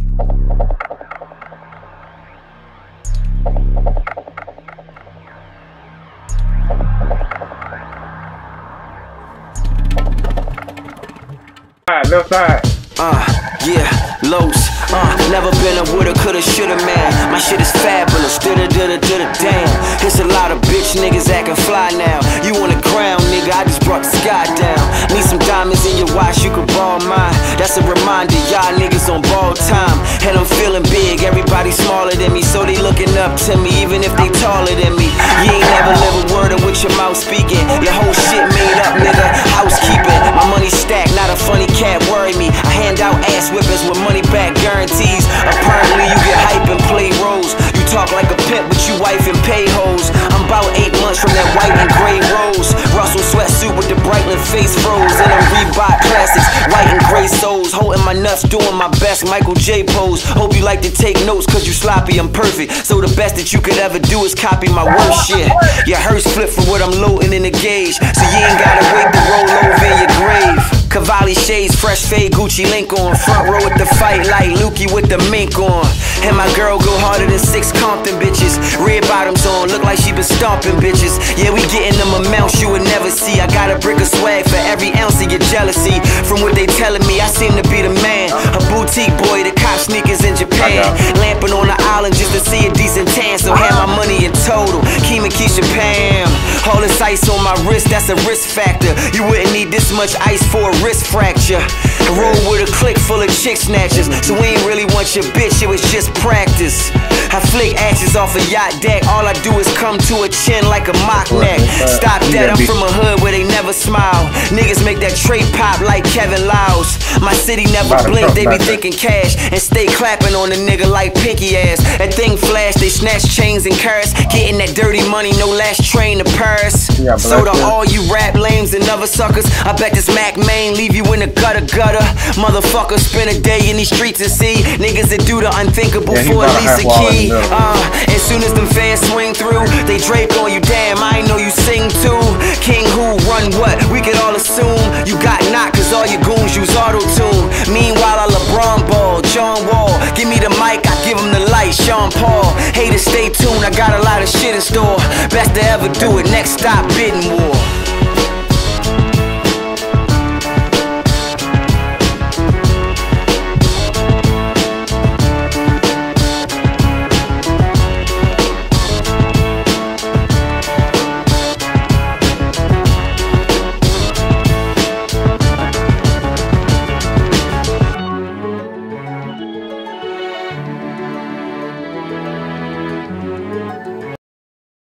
Left side. Yeah, Los. Never been a woulda, coulda, shoulda, man. My shit is fabulous. Damn. There's a lot of bitch niggas acting fly now. You on the ground, nigga? I just brought the sky down. Need some diamonds in your watch, you could borrow mine. That's a reminder, y'all niggas on ball time. And I'm feeling big, everybody smaller than me, so they looking up to me, even if they taller than me. You ain't never live a word of with your mouth speaking. Your whole shit made up, nigga. Housekeeping. My money stacked, not a funny cat, worry me. I hand out ass whippers with money back guarantees. Apparently you get hype and play roles. You talk like a pimp, but you wife and pay hoes. I'm about 8 months from that white and gray rose. Russell sweatsuit with the Breitling face froze. And them Reebok classics, white and gray soles. Holding my nuts, doing my best Michael J pose. Hope you like to take notes, cause you sloppy, I'm perfect. So the best that you could ever do is copy my worst shit. Your hearse flip for what I'm loading in the gauge, so you ain't gotta wait to roll over in your grave. Cavalli shades, fresh fade, Gucci link on. Front row with the fight like Lukey with the mink on. And my girl go harder than 6 Compton bitches. Red bottoms on, look like she been stomping bitches. Yeah, we getting them amounts you would never see. I got a brick of swag for every ounce of your jealousy. From what they telling me, I seem to be the man. A boutique boy, the cop sneakers in Japan. Lamping on the island just to see a decent tan. So have my money in total, Keem and Keisha Pam. All this ice on my wrist, that's a risk factor. You wouldn't need this much ice for a wrist fracture. Roll with a clique full of chick snatchers, so we ain't really want your bitch, it was just practice. I flick ashes off a yacht deck, all I do is come to a chin like a mock neck. Stop that, I'm from a hood where they never smile. Niggas make that tray pop like Kevin Lyles. My city never blink, they be thinking cash and stay clapping on a nigga like Pinky ass. That thing flash, they snatch chains and carrots, getting that dirty money, no last train to Paris. So to all you rap lames and other suckers, I bet this Mac Main leave you in the gutter. Motherfucker, spend a day in these streets and see niggas that do the unthinkable for at least a key. As soon as them fans swing through, they drape on you. Damn, I ain't know you sing too. King who run what? We could all assume you got knocked cause all your goons use auto-tune. Meanwhile, I LeBron ball, John Wall. Give me the mic, I give him the light, Sean Paul. Haters, stay tuned, I got a lot of shit in store. Best to ever do it, next stop, bidding war.